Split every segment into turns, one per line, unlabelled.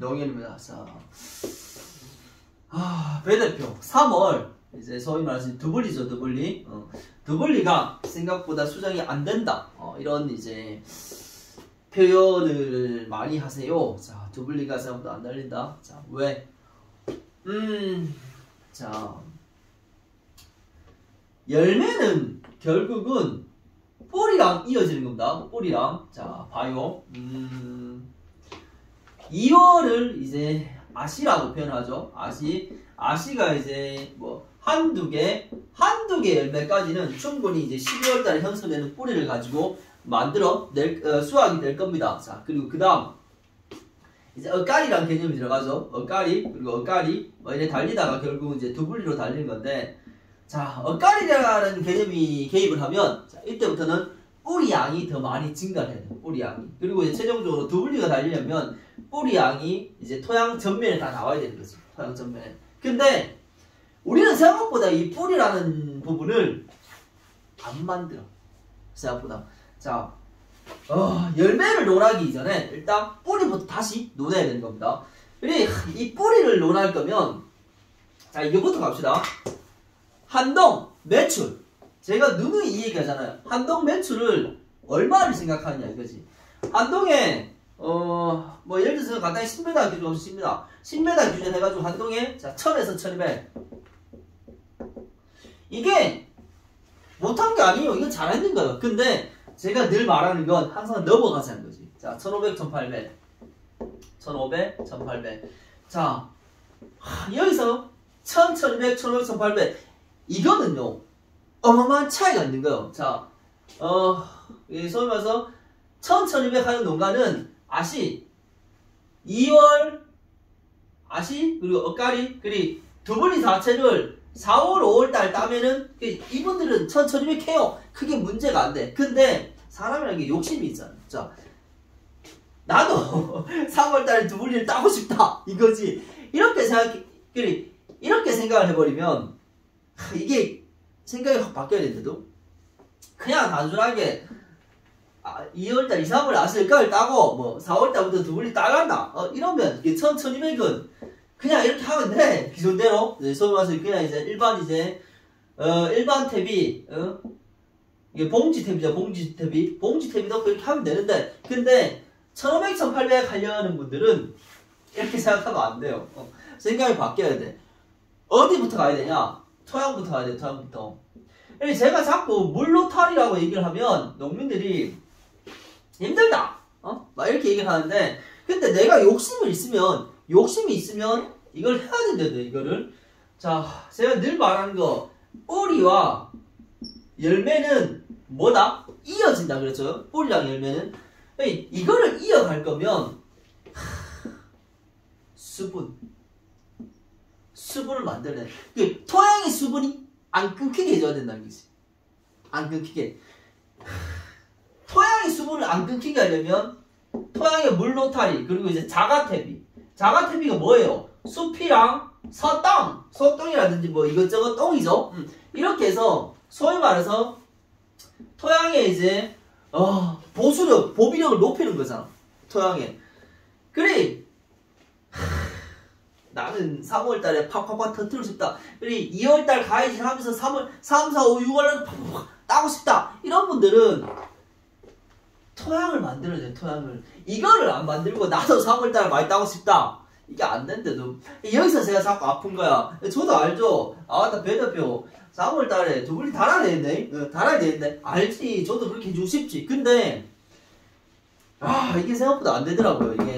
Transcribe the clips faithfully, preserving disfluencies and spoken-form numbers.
영일입니다. 자, 아, 배 대표 삼월 이제 소위 말해서 두블리죠, 두블리. 어, 두블리가 생각보다 수정이 안 된다. 어, 이런 이제 표현을 많이 하세요. 자, 두블리가 생각보다 안 달린다. 자, 왜? 음, 자, 열매는 결국은 뿌리랑 이어지는 겁니다. 뿌리랑. 자, 봐요. 음, 이월을 이제 아시라고 표현하죠. 아시. 아시가 이제 뭐 한두 개, 한두 개 열매까지는 충분히 이제 십이월 달에 형성되는 뿌리를 가지고 만들어 낼, 어, 수확이 될 겁니다. 자, 그리고 그 다음, 이제 엇가리라는 개념이 들어가죠. 엇가리, 그리고 엇가리, 뭐 이래 달리다가 결국은 이제 두블리로 달리는 건데, 자, 엇가리라는 개념이 개입을 하면, 자, 이때부터는 뿌리 양이 더 많이 증가해야 돼요. 뿌리 양이. 그리고 이제 최종적으로 두블리가 달리려면 뿌리 양이 이제 토양 전면에 다 나와야 되는 거죠. 토양 전면에. 근데 우리는 생각보다 이 뿌리라는 부분을 안 만들어. 생각보다. 자, 어, 열매를 논하기 이전에 일단 뿌리부터 다시 논해야 되는 겁니다. 그리고 이 뿌리를 논할 거면, 자, 이거부터 갑시다. 한동 매출. 제가 누누이 이 얘기 하잖아요. 한동 매출을 얼마를 생각하느냐 이거지. 한동에 어 뭐 예를 들어서 간단히 십 미터 기준 십 미터 십 미터 기준 해가지고 한동에 자 천에서 천이백. 이게 못한 게 아니에요. 이건 잘했는 거예요. 근데 제가 늘 말하는 건 항상 넘어가자는 거지. 자, 천오백, 천팔백, 천오백, 천팔백. 자, 하, 여기서 천, 천이백, 천오백, 천팔백. 이거는요 어마어마한 차이가 있는 거예요. 자, 어, 소위 말해서 천, 천이백 하는 농가는 아시, 이월, 아시, 그리고 엇가리, 그리고 두블리 자체를 사월, 오월 달 따면은 이분들은 천, 천이백 해요. 크게 문제가 안 돼. 근데 사람이라는 게 욕심이 있잖아. 자, 나도 삼월 달에 두블리를 따고 싶다. 이거지. 이렇게 생각, 이렇게 생각을 해버리면 이게 생각이 확 바뀌어야 되는데도 그냥 단순하게 아, 이월 달, 이, 삼월 아실까를 따고 뭐 사월 달부터 두블리 따간다. 어, 이러면 이게 천, 천이백은 그냥 이렇게 하면 돼. 기존대로. 소위 말해서 그냥 이제 일반 이제 어, 일반 탭이 어? 이게 봉지 탭이죠. 봉지 탭이. 봉지 탭이도 그렇게 하면 되는데 근데 천오백, 천팔백 하려는 분들은 이렇게 생각하면 안 돼요. 어, 생각이 바뀌어야 돼. 어디부터 가야 되냐? 토양부터 가야 돼. 토양부터. 제가 자꾸 물로탈이라고 얘기를 하면 농민들이 힘들다. 어? 막 이렇게 얘기를 하는데 근데 내가 욕심을 있으면 욕심이 있으면 이걸 해야 된다요. 이거를. 자, 제가 늘 말하는 거 뿌리와 열매는 뭐다? 이어진다 그랬죠. 뿌리랑 열매는. 이거를 이어갈 거면 수분 수분을 만들어내. 그 토양의 수분이 안 끊기게 해줘야 된다는 거지. 안 끊기게. 토양의 수분을 안 끊기게 하려면 토양의 물로타리 그리고 이제 자가태비. 자가태비가 뭐예요? 숲이랑 서땅, 소똥이라든지 뭐 이것저것 똥이죠. 음. 이렇게 해서 소위 말해서 토양의 이제 어, 보수력, 보비력을 높이는 거잖아. 토양에. 그래. 나는 삼월 달에 팍팍팍 터뜨리고 싶다. 그리고 이월 달 가야지 하면서 삼월, 삼, 사, 오, 유월에 팍팍팍 따고 싶다. 이런 분들은 토양을 만들어야 돼, 토양을. 이거를 안 만들고 나도 삼월 달에 많이 따고 싶다. 이게 안 된대도. 여기서 제가 자꾸 아픈 거야. 저도 알죠? 아, 나 배대표. 삼월 달에 두블리 달아야 되겠네? 어, 달아야 되겠네? 알지. 저도 그렇게 해주고 싶지. 근데, 아, 이게 생각보다 안 되더라고요, 이게.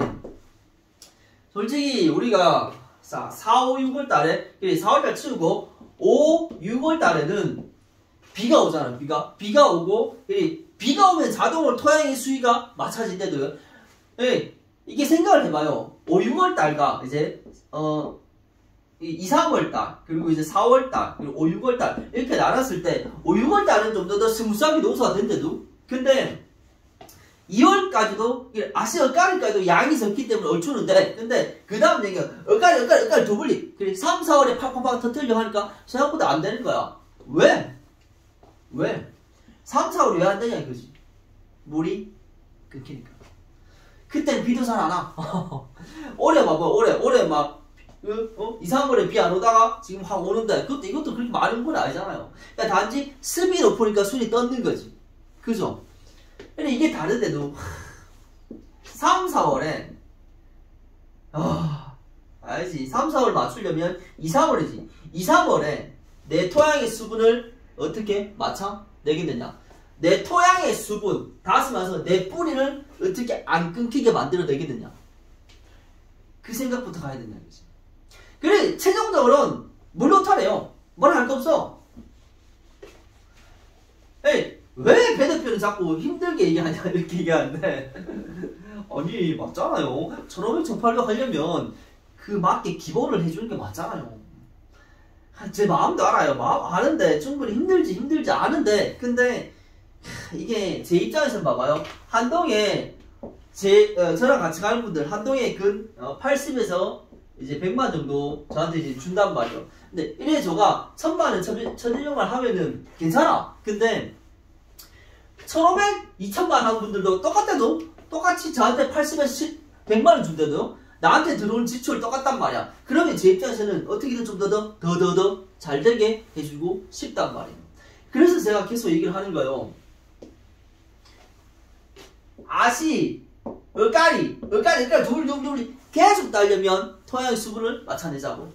솔직히, 우리가, 사, 오, 유월 달에, 사월 달 치우고, 오, 유월 달에는 비가 오잖아, 비가. 비가 오고, 비가 오면 자동으로 토양의 수위가 맞춰진대도요. 이게 생각을 해봐요. 오, 유월 달과 이제, 어, 이, 삼월 달, 그리고 이제 사월 달, 그리고 오, 유월 달, 이렇게 나눴을 때, 오, 유월 달은 좀 더 더 스무스하게 농사가 된대도. 근데, 이월까지도, 아시 엇가리까지도 양이 적기 때문에 얼추는데, 근데, 그 다음 얘기가, 엇가리, 엇가리, 엇가리 두블리. 그리고 삼, 사월에 팍팍팍 터뜨리려고 하니까, 생각보다 안 되는 거야. 왜? 왜? 삼, 사월이 왜 안 되냐, 이거지. 물이 끊기니까. 그때는 비도 잘 안 와. 올해 봐봐, 올해, 올해 막, 그, 어? 이, 삼월에 비 안 오다가 지금 확 오는데, 그것도, 이것도 그렇게 많이 온 건 아니잖아요. 그러니까 단지 습이 높으니까 순이 떴는 거지. 그죠? 근데 이게 다른데도, 삼, 사월에, 아, 알지. 삼, 사월 맞추려면 이, 삼월이지. 이, 삼월에 내 토양의 수분을 어떻게 맞춰내게 되냐. 내 토양의 수분, 다시 말해서 내 뿌리를 어떻게 안 끊기게 만들어내게 되냐. 그 생각부터 가야 된다는 거지. 그래, 최종적으로는 물로타래요. 뭘 할 거 없어. 에이, 왜 배 대표는 자꾸 힘들게 얘기하냐, 이렇게 얘기하는데. 아니, 맞잖아요. 천오백, 천팔백 하려면 그 맞게 기본을 해주는 게 맞잖아요. 제 마음도 알아요. 마음 아는데, 충분히 힘들지, 힘들지 아는데, 근데, 이게 제 입장에서는 봐봐요. 한동에, 제, 어, 저랑 같이 가는 분들, 한동에 근 어, 팔십에서 이제 백만 정도 저한테 이제 준단 말이에요. 근데 이래 저가 천만원, 천일백만 하면은 괜찮아. 근데, 천오백, 이천만 하는 분들도 똑같아도 똑같이 저한테 팔십에서 백만 원 준대도 나한테 들어온 지출 똑같단 말이야. 그러면 제 입장에서는 어떻게든 좀 더 더 더 더 더 잘 되게 해주고 싶단 말이에요. 그래서 제가 계속 얘기를 하는 거예요. 아시, 얼까리, 얼까리, 얼까리 둘, 둘, 둘 계속 따려면 토양의 수분을 맞춰내자고.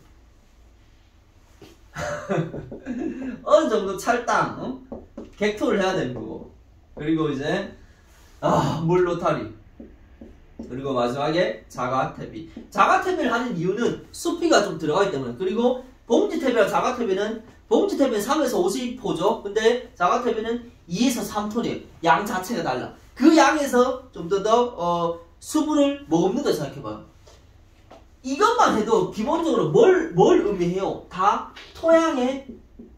어느 정도 찰당, 어? 객토를 해야 되는 거고. 그리고 이제 아, 물로타리. 그리고 마지막에 자가태비. 자가태비를 하는 이유는 수피가 좀 들어가기 때문에. 그리고 봉지태비랑 자가태비는 봉지태비는 삼에서 오십 호죠. 근데 자가태비는 이에서 삼 톤이에요. 양 자체가 달라. 그 양에서 좀 더 더 어, 수분을 머금는다 생각해봐요. 이것만 해도 기본적으로 뭘, 뭘 의미해요? 다 토양의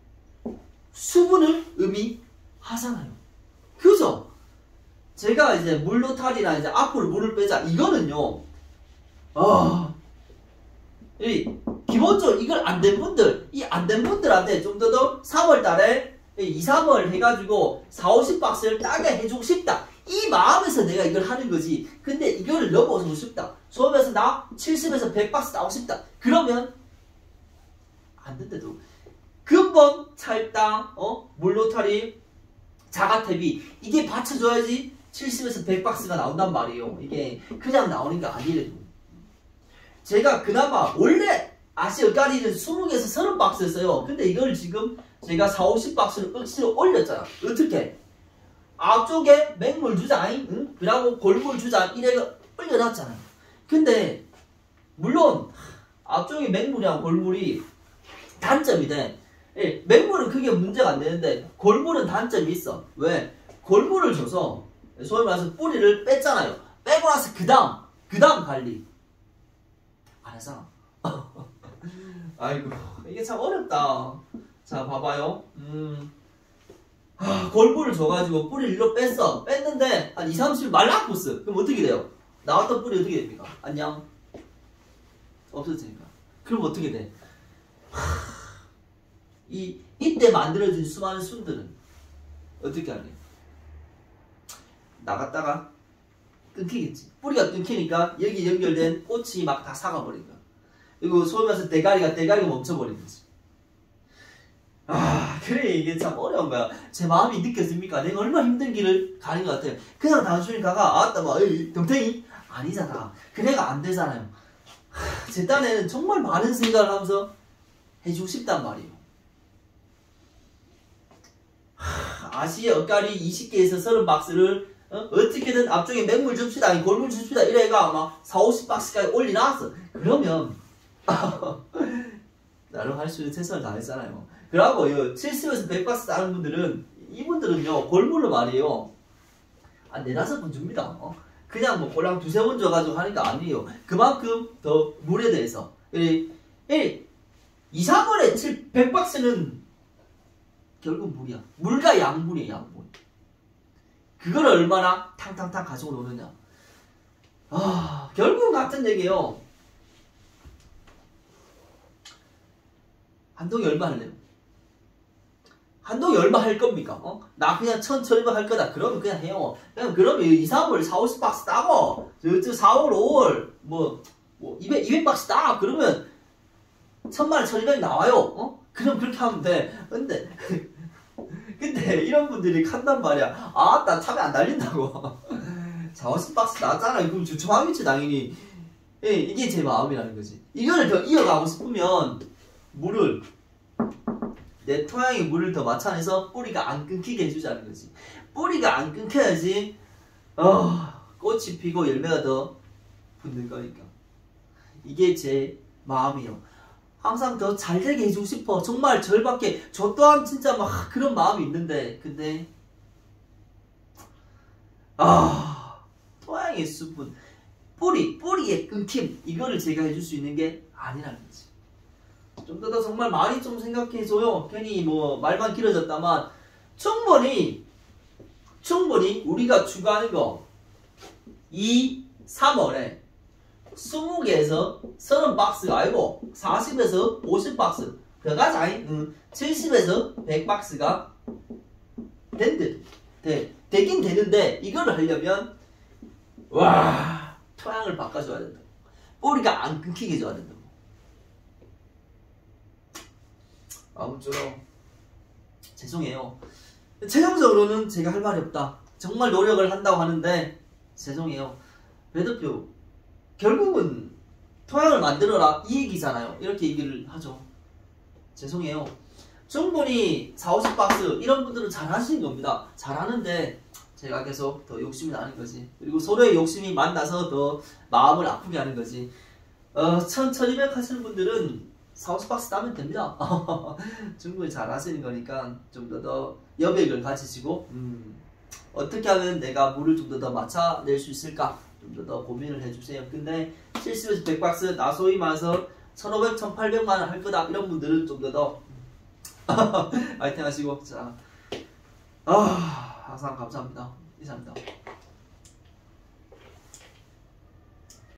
수분을 의미하잖아요. 그죠? 제가 이제 물로탈이나 이제 앞으로 물을 빼자. 이거는요, 아, 이, 기본적으로 이걸 안 된 분들, 이 안 된 분들한테 좀 더 더 삼월 달에 이, 삼월 해가지고 사오십 박스를 따게 해주고 싶다. 이 마음에서 내가 이걸 하는 거지. 근데 이거를 넘어서고 싶다. 수업에서 나 칠십에서 백 박스 따고 싶다. 그러면 안 된대도. 근본, 찰당, 어? 물로탈이, 자가태비 이게 받쳐줘야지 칠십에서 백 박스가 나온단 말이에요. 이게 그냥 나오는 게 아니래도. 제가 그나마 원래 아시 얼까리는 이십 개에서 삼십 박스였어요. 근데 이걸 지금 제가 사오십 박스를 억지로 올렸잖아. 어떻게? 앞쪽에 맹물 주장, 응? 그리고 골물 주장 이래가 올려놨잖아요. 근데 물론 앞쪽에 맹물이랑 골물이 단점이 돼. 예, 맹물은 크게 문제가 안 되는데 골물은 단점이 있어. 왜? 골물을 줘서 소위 말해서 뿌리를 뺐잖아요. 빼고 나서 그 다음 그 다음 관리 안 하잖아. 아이고, 이게 참 어렵다. 자, 봐봐요. 음, 하, 골물을 줘가지고 뿌리를 일로 뺐어. 뺐는데 한 이, 삼십 일 말라코스. 그럼 어떻게 돼요? 나왔던 뿌리 어떻게 됩니까? 안녕. 없어지니까. 그럼 어떻게 돼? 이, 이때 만들어진 수많은 순들은 어떻게 하냐? 나갔다가 끊기겠지. 뿌리가 끊기니까 여기 연결된 꽃이 막 다 사가버린 거야. 그리고 소위 말해서 대가리가, 대가리가 멈춰버린 거지. 아, 그래, 이게 참 어려운 거야. 제 마음이 느껴집니까? 내가 얼마나 힘든 길을 가는 것 같아요. 그냥 단순히 가가, 아따, 막, 에이, 덤탱이? 아니잖아. 그래가 안 되잖아요. 하, 제 딴에는 정말 많은 생각을 하면서 해주고 싶단 말이에요. 하, 아시의 엇갈이 이십 개에서 삼십 박스를 어? 어떻게든 앞쪽에 맹물 줍시다, 아니 골물 줍시다 이래가 아마 사오십 박스까지 올려놨어. 그러면 나름 할 수 있는 최선을 다했잖아요. 그러고 칠십에서 백 박스 따는 분들은 이분들은요 골물로 말이에요 한 네다섯 번 줍니다. 어? 그냥 뭐 꼴랑 두세 번 줘가지고 하는 게 아니에요. 그만큼 더 물에 대해서 이, 이, 이, 삼월에 백 박스는 결국 물이야. 물과 양분이야, 양분. 그걸 얼마나 탕탕탕 가지고 노느냐. 아, 결국은 같은 얘기예요. 한동이 얼마 할래요? 한동이 얼마 할 겁니까? 어? 나 그냥 천천히만 할 거다. 그러면 그냥 해요. 그냥 그러면 이, 삼월 사오십 박스 따고, 저, 저 사월, 오월, 뭐, 뭐, 이백, 이백 박스 따! 그러면, 천만 원, 천이백이 나와요. 어? 그럼 그렇게 하면 돼. 근데, 근데, 이런 분들이 간단 말이야. 아, 나 참여 안 달린다고. 사오십 박스 나왔잖아. 그럼 주춤하겠지, 당연히. 예, 이게 제 마음이라는 거지. 이거를 더 이어가고 싶으면, 물을, 내 토양에 물을 더 마찬해서 뿌리가 안 끊기게 해주자는 거지. 뿌리가 안 끊겨야지 어, 꽃이 피고 열매가 더 붙는 거니까. 이게 제 마음이요. 항상 더 잘되게 해주고 싶어. 정말 절밖에 저 또한 진짜 막 그런 마음이 있는데 근데 아 토양의 수분 뿌리 뿌리의 끊김 이거를 제가 해줄 수 있는 게 아니라는 거지. 좀 더 더 정말 많이 좀 생각해줘요. 괜히 뭐 말만 길어졌다만 충분히 충분히 우리가 추구하는 거 이, 삼월에 이십 개에서 삼십 박스가 아니고 사십에서 오십 박스 더 가자. 응. 칠십에서 백 박스가 된대. 돼. 되긴 되는데 이거를 하려면 와 토양을 바꿔줘야 된다. 뿌리가 안 끊기게 줘야 된다. 아무쪼록 죄송해요. 최종적으로는 제가 할 말이 없다. 정말 노력을 한다고 하는데 죄송해요. 배 대표 결국은 토양을 만들어라 이 얘기잖아요. 이렇게 얘기를 하죠. 죄송해요. 충분히 사오십 박스 이런 분들은 잘 하시는 겁니다. 잘하는데 제가 계속 더 욕심이 나는 거지. 그리고 서로의 욕심이 만나서 더 마음을 아프게 하는 거지. 어, 천, 천이백 하시는 분들은 사오십 박스 따면 됩니다. 충분히 잘 하시는 거니까 좀 더 더 여백을 가지시고 음, 어떻게 하면 내가 물을 좀 더 더 맞춰낼 수 있을까 좀 더 더 고민을 해주세요. 근데 칠십에서 백 박스 나 소위 말해서 천오백, 천팔백만 원 할 거다 이런 분들은 좀 더 더 파이팅 하시고 자, 아, 항상 감사합니다. 이상입니다.